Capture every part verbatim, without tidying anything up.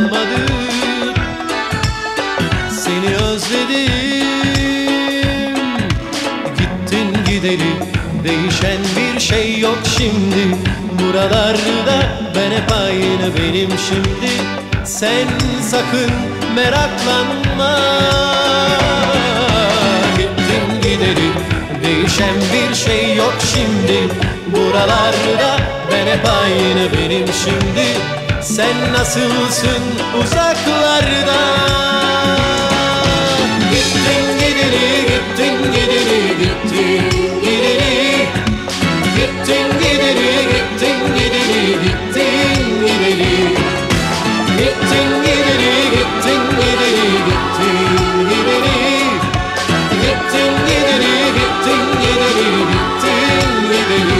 kalmadı. Seni özledim, gittin gideli, değişen bir şey yok şimdi. Buralarda ben hep aynı benim şimdi. Sen sakın meraklanma, gittin gideli, değişen bir şey yok şimdi. Buralarda ben hep aynı benim şimdi. Sen nasılsın uzaklarda? Gittin gideli, gittin gideli, gittin gideli, gittin gideli, gittin gideli, gittin gideli, gittin gideli, gittin gideli, gittin gideli, gittin gideli, gittin gideli, gittin gideli.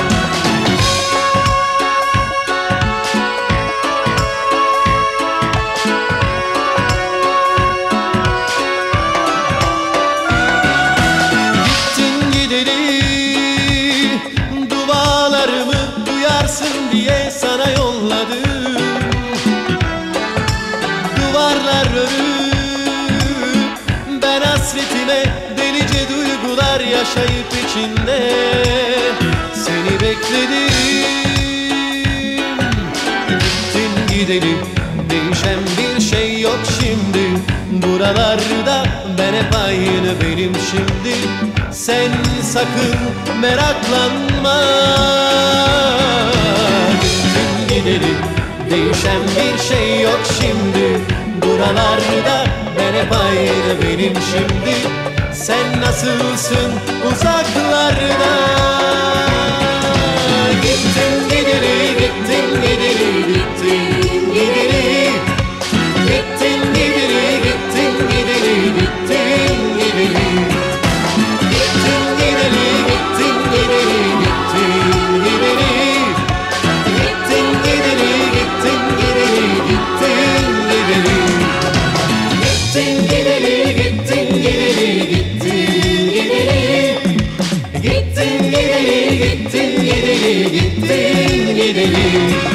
Diye sana yolladım. Duvarlar örüp ben hasretime delice duygular yaşayıp içinde seni bekledim. Gittin gideli, değişen bir şey yok şimdi. Buralarda ben hep aynı benim şimdi. Sen sakın meraklanma, gideli, değişen bir şey yok şimdi. Buralarda ben hep aynı benim şimdi. Sen nasılsın uzaklarda? Gittin gideli, gittin gideli, gittin gideli, gittin gideli, gittin gideli, gittin gideli, gittin gideli, gittin gideli, gittin gideli. Gittin gideli, gittin gideli, gittin gideli, gittin gideli, gittin gideli, gittin gideli, gittin gideli, gittin gideli, gittin gideli.